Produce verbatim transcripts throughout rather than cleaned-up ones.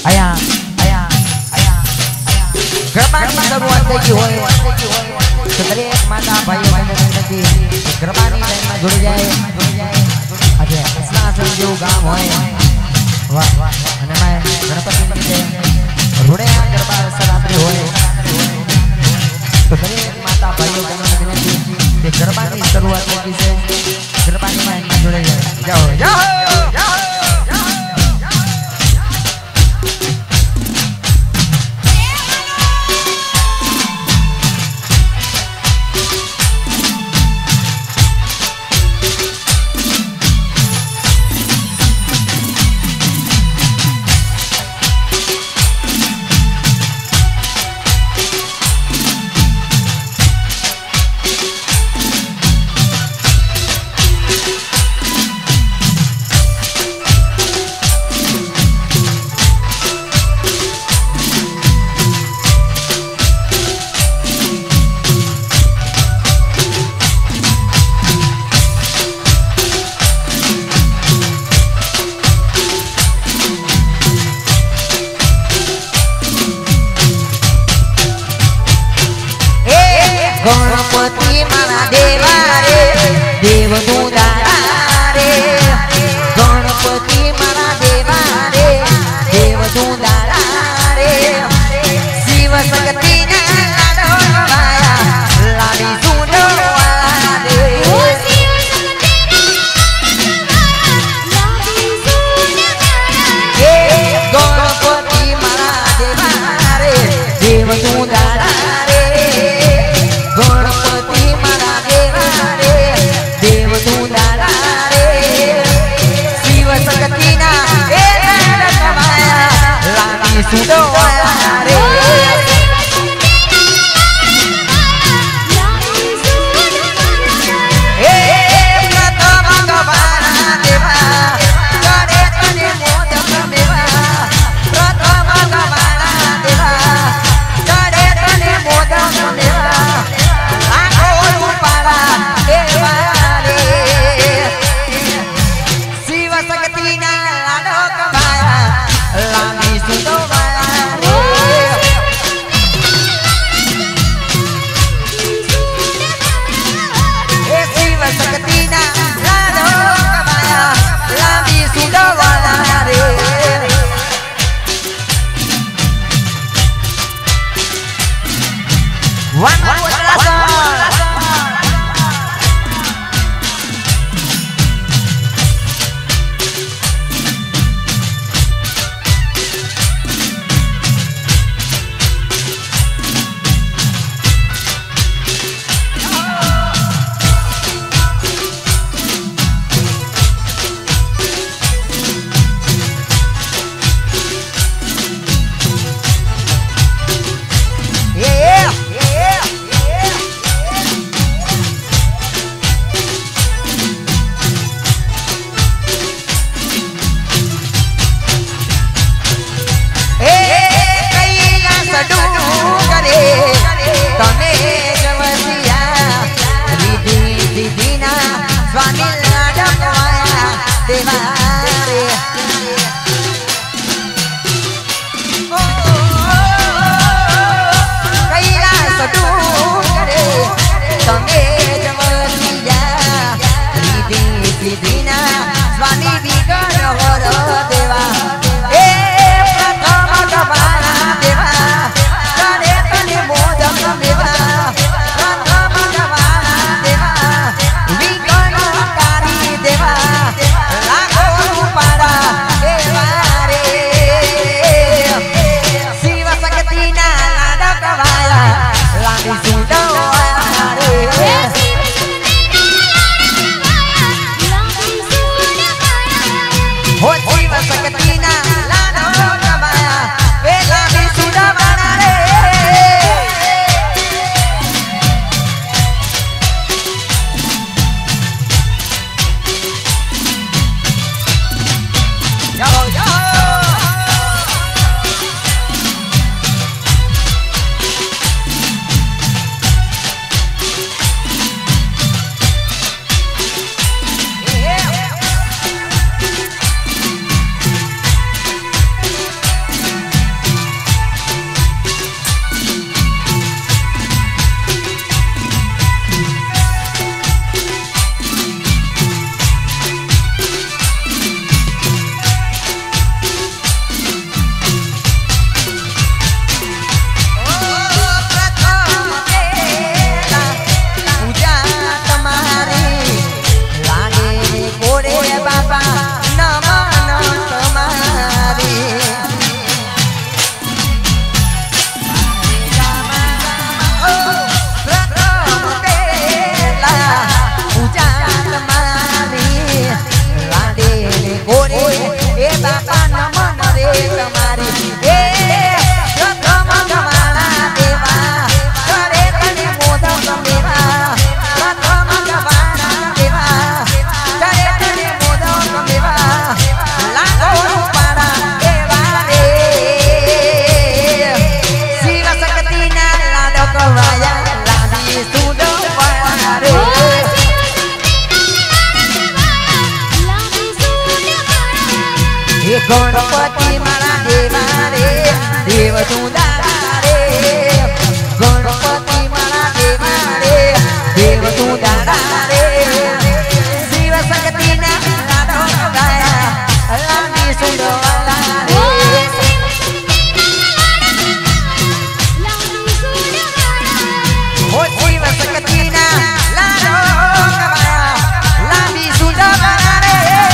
આયા આયા આયા ગરબાની શરૂઆત થઈ હોય તો દરેક માતા ભાઈઓ બહેનોને નદી ગરબાની લાઈનમાં જોડી જાય આજે અસલાસન જેવું ગામ હોય વાહ અને મેં ગણપતિની રીતે રોડે આ ગરબા સરાત્રી હોય તો દરેક માતા ભાઈઓ બહેનોને વિનંતી કે ગરબાની શરૂઆત થઈ છે ગરબાની લાઈનમાં જોડી જાય જાઓ જાઓ गणपति मारा देवा रे देव दूधारा रे गणपति मारा देवा रे देव दूधारा रे शिव शक्ति ना लाडो माया लाडी सुनो रे ओ शिव शक्ति ना लाडी सुनो रे गणपति मारा देवा रे देव दूधारा गणपति मारा देवा रे देव दूधारा रे शिव शक्ति ना ए माया लाडी सुनो रे शिव शक्ति ना लाडो कमाया लाडी सुनो એ ગણપતિ મારા દેવા રે દેવ તું દાદા રે ગણપતિ મારા દેવા રે દેવ તું દાદા રે શિવ શક્તિ ના દાદો ગાયા અલ્લાહની સુંદરવાલા રે ઓ શિવ શક્તિ ના લાડો ગાયા અલ્લાહની સુંદરવાલા રે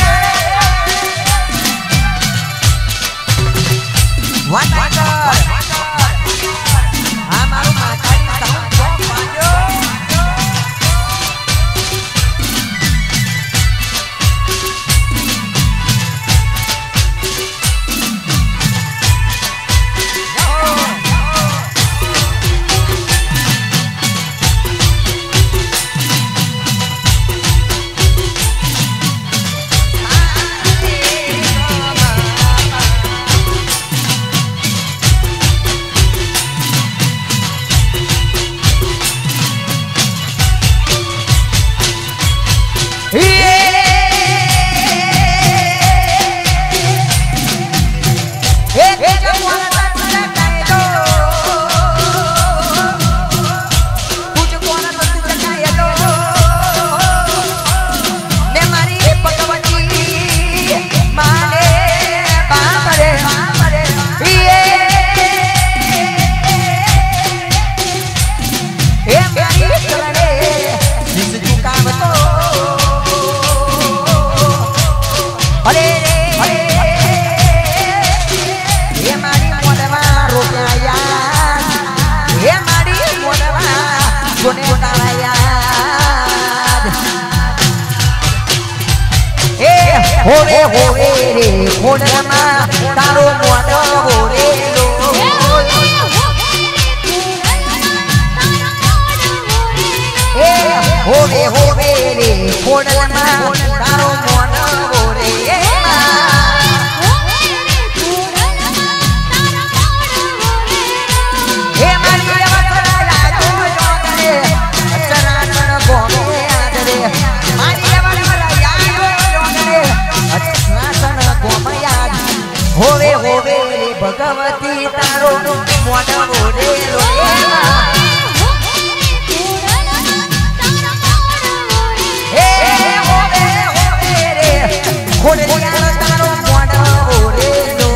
What my God? I'm out of my tiny sound from Mario. Hore hore re khonama taro modo hore lo eh hore hore re khonama taro modo hore eh mari avara lajo jogare acharan gome adare mari avara yayo jogare અચનાસન ગોમયાદ હોવે હોવે રે ભગવતી તારો મોઢો રેલો એ હોવે હોવે રે ખોડિયાર તારો મોઢો રેલો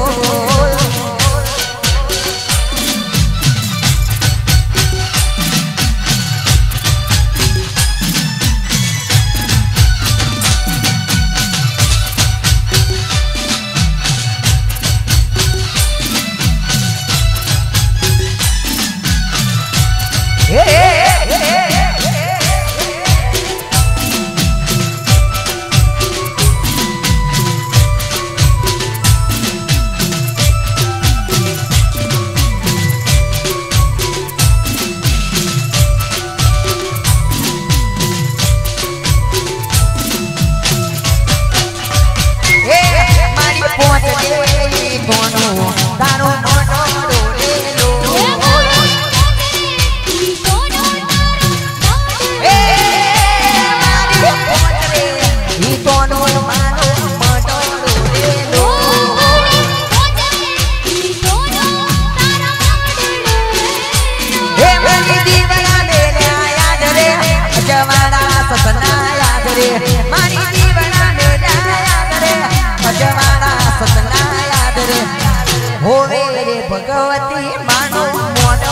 ભગવતી માનો mono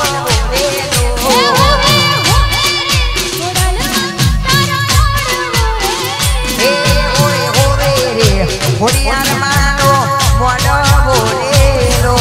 Khodiyar માનો મોનો બોલેરો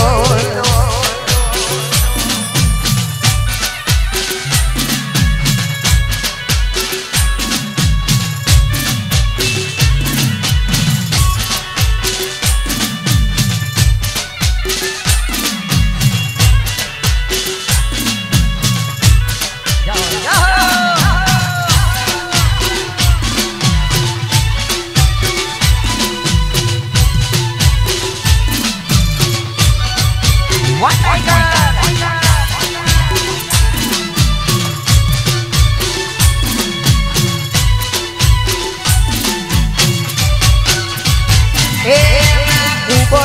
ઉપર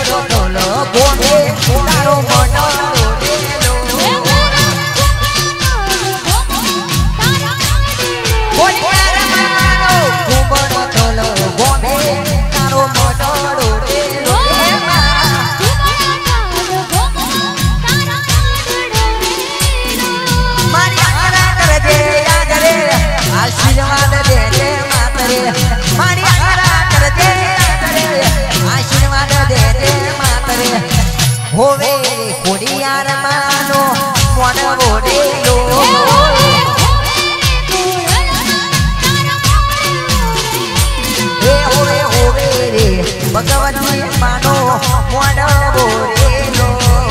હોવે ખોડિયાર માનો મોડવો ડેલો ભગવતી માનો મોડવો રેલો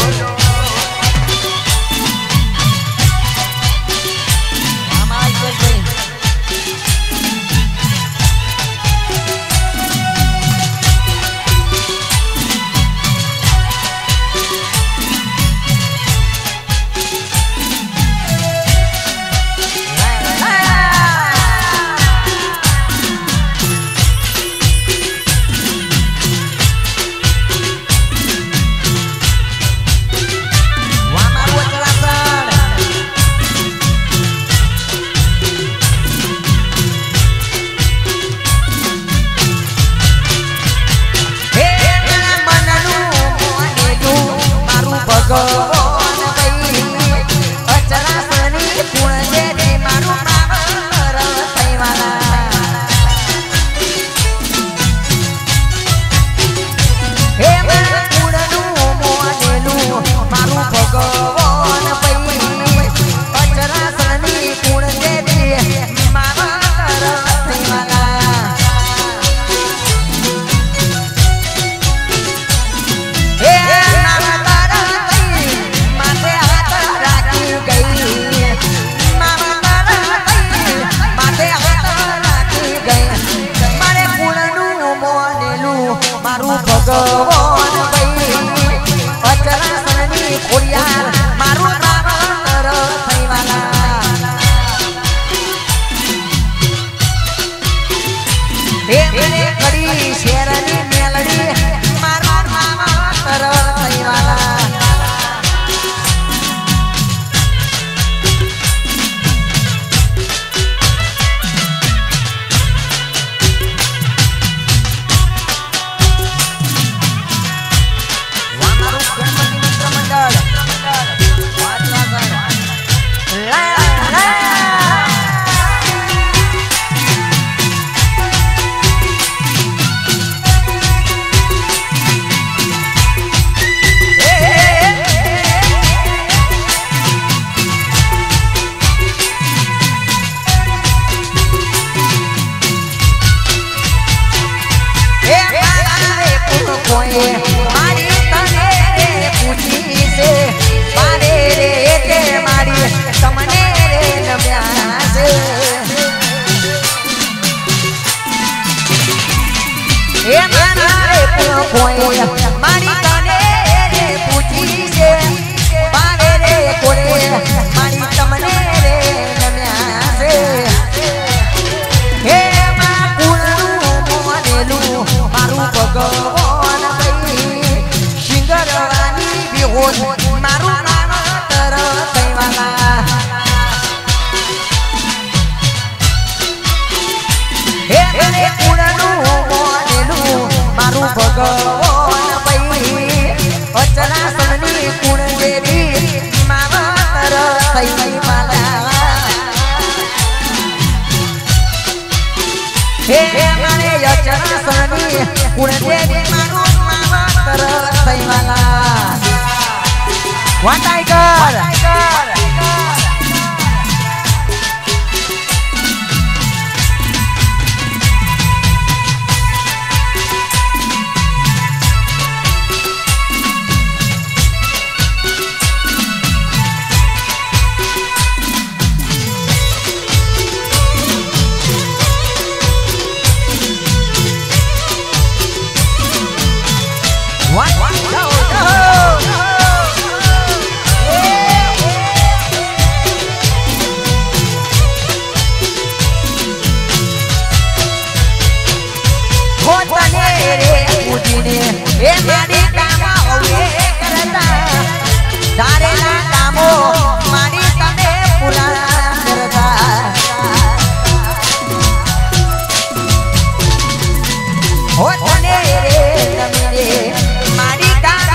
One tiger. What? What? Go, go, go. એ મારી કામો હવે કરતા તારેના કામો મારી તમે પૂરા કરતા હો તને રે તમે મારી કામ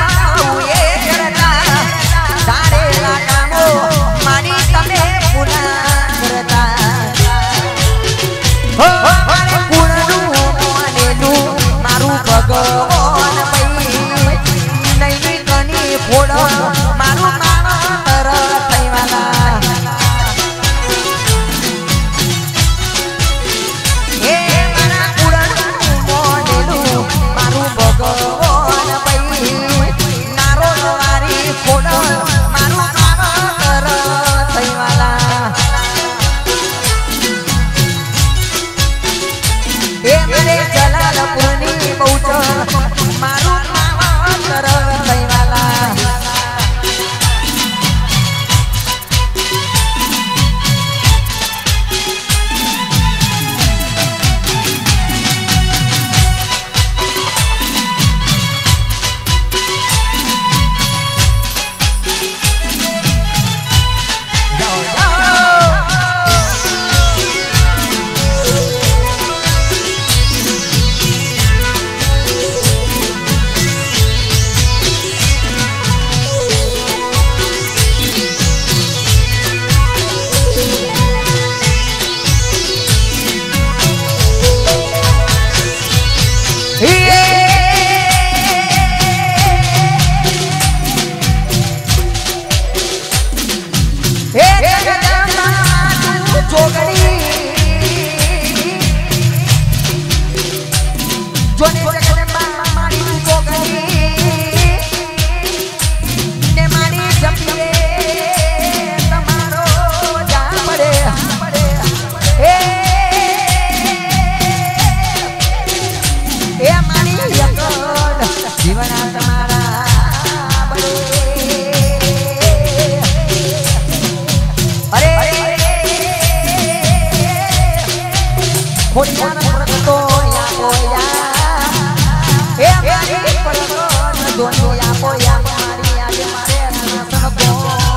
પ્રગટો યા કોયા એ મારી પ્રગટો દોનો યા કોયા મારી આજે મારે સનકો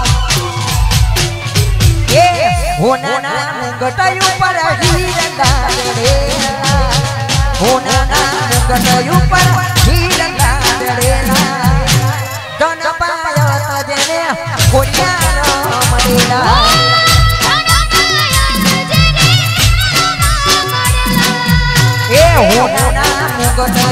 એ હોના મુંગટ ઉપર હીરંગા દેડેલા હોના મુંગટ ઉપર હીરંગા દેડેલા ધન પાયો તજને કોડિયા મળેલા એ હોના મુંગટ